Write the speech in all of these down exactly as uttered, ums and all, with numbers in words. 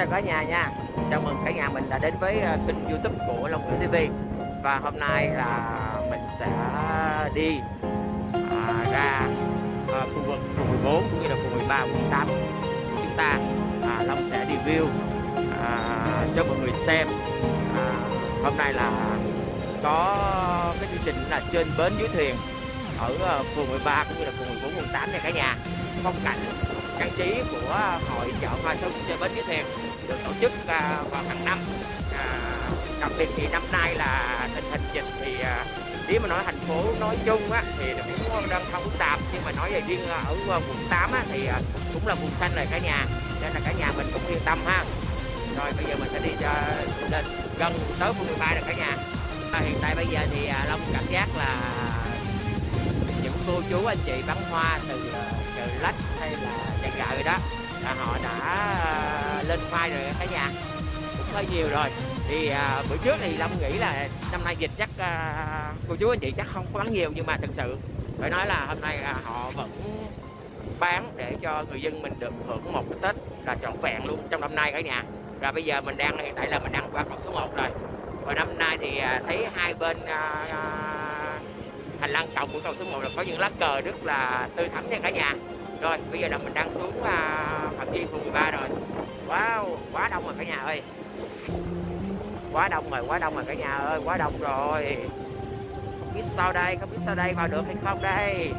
cả nhà nha. Chào mừng cả nhà mình đã đến với kênh YouTube của Long Nguyễn ti vi. Và hôm nay là mình sẽ đi à, ra à, khu vực phường mười bốn cũng như là phường mười ba, quận tám của chúng ta. à, Long sẽ review à, cho mọi người xem. à, Hôm nay là có cái chương trình là trên bến dưới thuyền ở phường mười ba cũng như là phường mười bốn, quận tám này cả nhà. Phong cảnh trang trí của hội chợ hoa xuân trên bến dưới thuyền được tổ chức uh, vào hàng năm. À, đặc biệt thì năm nay là tình hình dịch thì uh, nếu mà nói thành phố nói chung á, thì cũng đang không phức tạp, nhưng mà nói về riêng ở quận tám á, thì uh, cũng là vùng xanh rồi cả nhà, nên là cả nhà mình cũng yên tâm ha. Rồi bây giờ mình sẽ đi uh, lên gần tới phường mười ba rồi cả nhà. À, hiện tại bây giờ thì uh, Long cảm giác là những cô chú anh chị bán hoa từ uh, chợ Lách hay là chợ gạo rồi đó, là họ đã uh, lên file rồi cả nhà, cũng hơi nhiều rồi. Thì uh, bữa trước thì Long nghĩ là năm nay dịch chắc uh, cô chú anh chị chắc không có bán nhiều, nhưng mà thực sự phải nói là hôm nay uh, họ vẫn bán để cho người dân mình được hưởng một cái Tết là trọn vẹn luôn trong năm nay cả nhà. Rồi bây giờ mình đang hiện tại là mình đang qua cầu số một rồi. Và năm nay thì uh, thấy hai bên uh, uh, hành lang cổng của cầu số một là có những lá cờ rất là tươi thắm nha cả nhà. Rồi bây giờ là mình đang xuống uh, Phạm Di phường mười ba rồi. Wow, quá đông rồi cả nhà ơi. Quá đông rồi, quá đông rồi cả nhà ơi, quá đông rồi. Không biết sao đây, không biết sao đây, vào được hay không đây.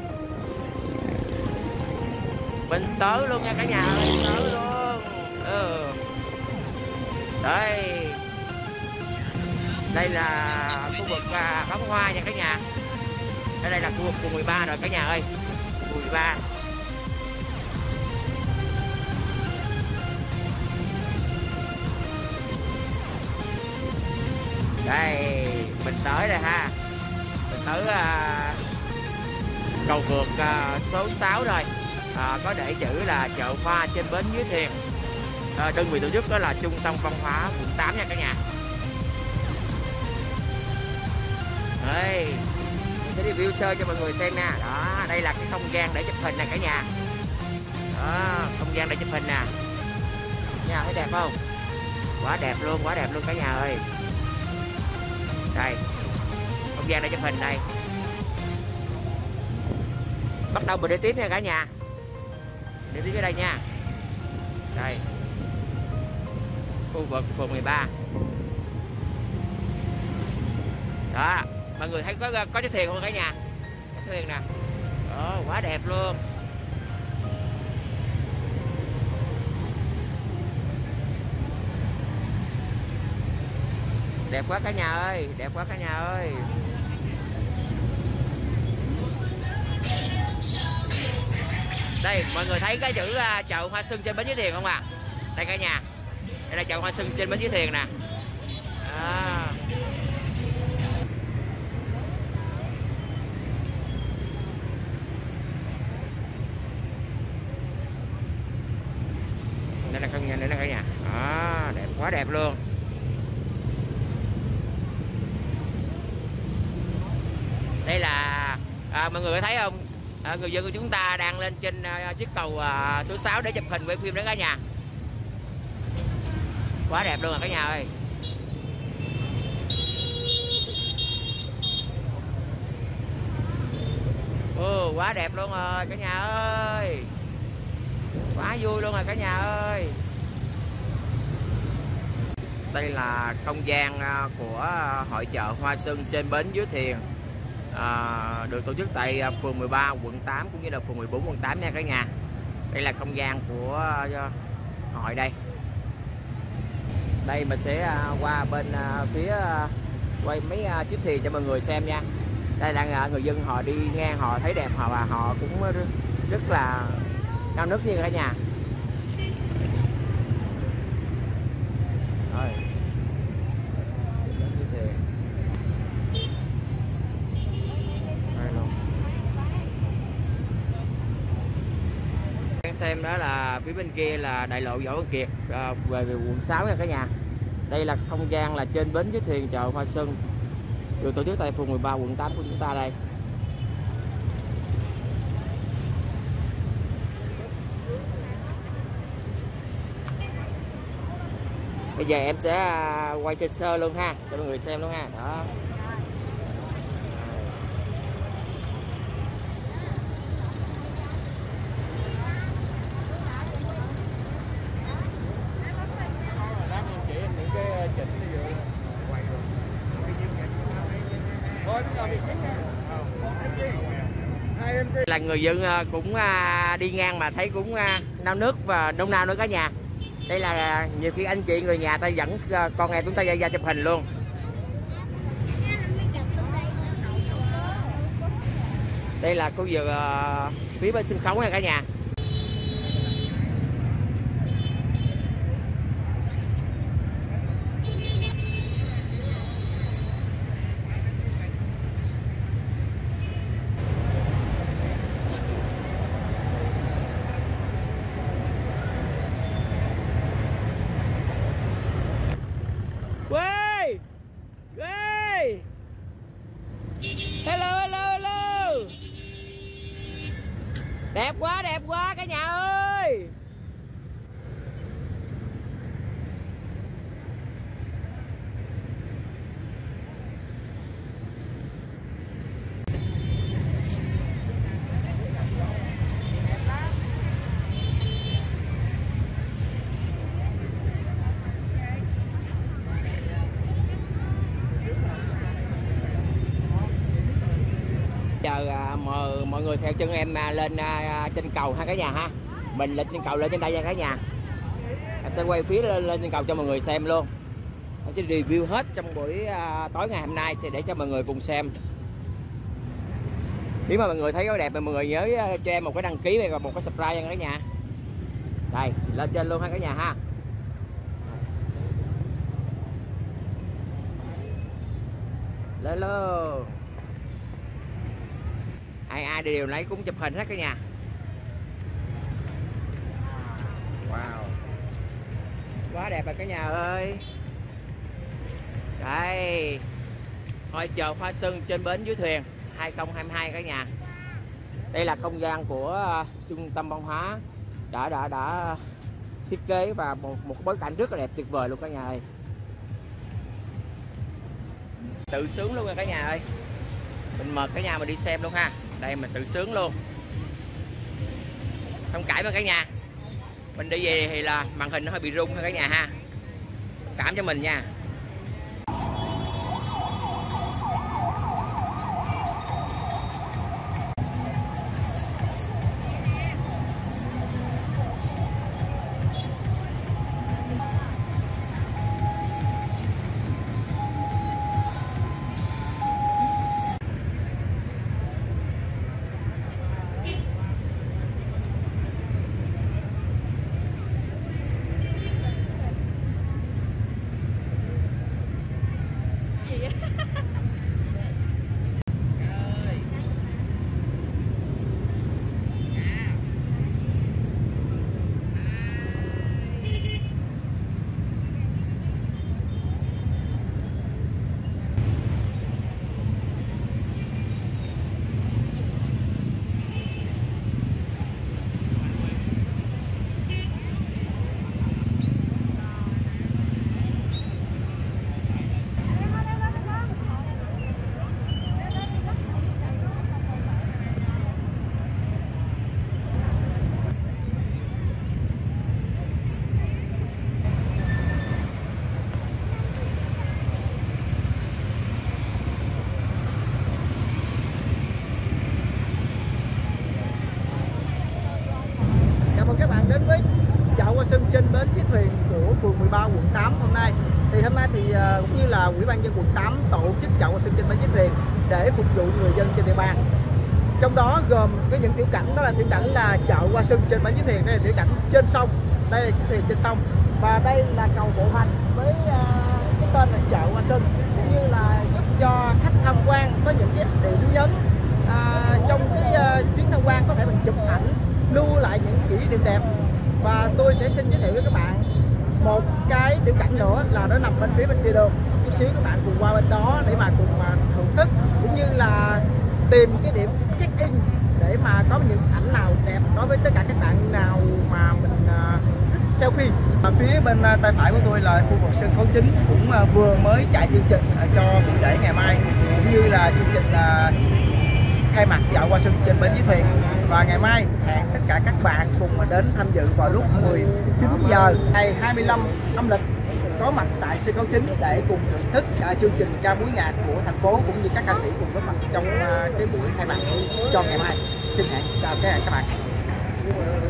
Mình tới luôn nha cả nhà ơi, tới luôn. Ừ. Đây. Đây là khu vực uh, bắn hoa nha cả nhà. Đây, đây là khu vực phường mười ba rồi cả nhà ơi. Phường mười ba. Đây, mình tới rồi ha. Mình tới uh, cầu vượt uh, số sáu rồi. uh, Có để chữ là chợ hoa trên bến dưới thuyền. uh, Đơn vị tổ chức đó là Trung tâm Văn hóa quận tám nha cả nhà. Đây, mình sẽ review sơ cho mọi người xem nha. Đó, đây là cái không gian để chụp hình nè cả nhà. Đó, không gian để chụp hình nè. Nhà thấy đẹp không? Quá đẹp luôn, quá đẹp luôn cả nhà ơi. Đây, không gian để chụp hình đây. Bắt đầu mình đi tiếp nha cả nhà. Đi tiếp ở đây nha. Đây, khu vực phường mười ba. Đó, mọi người thấy có có chiếc thuyền không cả nhà? Có thuyền nè. Đó, quá đẹp luôn. Đẹp quá cả nhà ơi, đẹp quá cả nhà ơi. Đây, mọi người thấy cái chữ uh, chợ hoa xuân trên bến dưới thuyền không ạ? À? Đây cả nhà. Đây là chợ hoa xuân trên bến dưới thuyền nè. À. Đây là không nhà, đây là cả nhà. À, đẹp quá đẹp luôn. Đây là à, mọi người có thấy không? À, người dân của chúng ta đang lên trên à, chiếc cầu à, số sáu để chụp hình quay phim đó cả nhà. Quá đẹp luôn rồi cả nhà ơi. Ồ, quá đẹp luôn rồi cả nhà ơi. Quá vui luôn rồi cả nhà ơi. Đây là không gian của hội chợ hoa xuân trên bến dưới thuyền. À, được tổ chức tại phường mười ba, quận tám cũng như là phường mười bốn, quận tám nha cả nhà. Đây là không gian của uh, hội đây. Đây mình sẽ uh, qua bên uh, phía uh, quay mấy uh, chiếc thuyền cho mọi người xem nha. Đây là uh, người dân họ đi ngang, họ thấy đẹp họ và họ cũng rất, rất là nao nức như cả nhà. Rồi. Xem đó là phía bên kia là đại lộ Võ Văn Kiệt à, về, về quận sáu nha cả nhà. Đây là không gian là trên bến dưới thuyền chợ hoa xuân được tổ chức tại phường mười ba, quận tám của chúng ta đây. Bây giờ em sẽ quay sơ sơ luôn ha, cho mọi người xem luôn ha. Đó. Là người dân cũng đi ngang mà thấy cũng nao nước và nôn nao nữa cả nhà. Đây là nhiều khi anh chị người nhà ta dẫn con em chúng ta ra, ra chụp hình luôn. Đây là khu vực phía bên sân khấu nha cả nhà. Quê! Quê! Hello, hello, hello! Đẹp quá, đẹp quá cả nhà ơi! Giờ à, mời mọi người theo chân em à, lên à, trên cầu ha cả nhà ha. Mình lên trên cầu lên trên đây nha cả nhà. Em sẽ quay phía lên, lên trên cầu cho mọi người xem luôn. Em sẽ review hết trong buổi à, tối ngày hôm nay thì để cho mọi người cùng xem. Nếu mà mọi người thấy có đẹp thì mọi người nhớ cho em một cái đăng ký và một cái subscribe nha cả nhà. Đây, lên trên luôn ha cả nhà ha. Lên luôn. Ai ai đều lấy cũng chụp hình hết cả nhà. Wow, quá đẹp rồi cả nhà ơi. Đây, hội chợ Hoa Xuân trên bến dưới thuyền hai không hai hai cả nhà. Đây là không gian của uh, trung tâm văn hóa đã đã đã thiết kế và một một bối cảnh rất là đẹp tuyệt vời luôn cả nhà ơi. Tự sướng luôn rồi cả nhà ơi. Mình mời cả nhà mình đi xem luôn ha. Đây mình tự sướng luôn. Thông cảm với cả nhà. Mình đi về thì là màn hình nó hơi bị rung ha cả nhà ha. Thông cảm cho mình nha. Đến với chợ Hoa Xuân trên bến chiếc thuyền của phường mười ba quận tám hôm nay. Thì hôm nay thì cũng như là Ủy ban nhân quận tám tổ chức chợ Hoa Xuân trên bến chiếc thuyền để phục vụ người dân trên địa bàn. Trong đó gồm cái những tiểu cảnh, đó là tiểu cảnh là chợ Hoa Xuân trên bến chiếc thuyền, đây là tiểu cảnh trên sông, đây là chiếc thuyền trên sông, và đây là cầu bộ hành với uh, cái tên là chợ Hoa Xuân, cũng như là giúp cho khách tham quan có những cái điểm nhấn uh, trong cái uh, chuyến tham quan có thể mình chụp ảnh lưu lại những kỷ niệm đẹp. Và tôi sẽ xin giới thiệu với các bạn một cái tiểu cảnh nữa là nó nằm bên phía bên kia đường. Chút xíu các bạn cùng qua bên đó để mà cùng mà thưởng thức cũng như là tìm cái điểm check in để mà có những ảnh nào đẹp đối với tất cả các bạn nào mà mình uh, thích selfie. Và phía bên bên tay phải của tôi là khu vực sân khấu chính cũng vừa mới chạy chương trình cho buổi lễ ngày mai, cũng như là chương trình khai mạc dạo qua sân trên bến dưới thuyền. Và ngày mai hẹn tất cả các bạn cùng đến tham dự vào lúc mười chín giờ ngày hai mươi lăm âm lịch, có mặt tại sân khấu chính để cùng thưởng thức uh, chương trình ca múa nhạc của thành phố cũng như các ca sĩ cùng góp mặt trong uh, cái buổi khai mạc cho ngày mai. Xin hẹn chào các bạn.